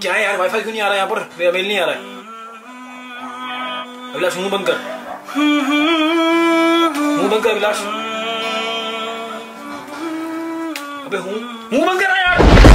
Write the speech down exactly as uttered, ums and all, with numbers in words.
क्या है यार, वाईफाई क्यों नहीं आ रहा है यहाँ पर, मेल नहीं आ रहा है। अभिलाष मुंह बंद कर, मुंह बंद कर अभिलाष। अबे मुंह मुंह बंद कर यार।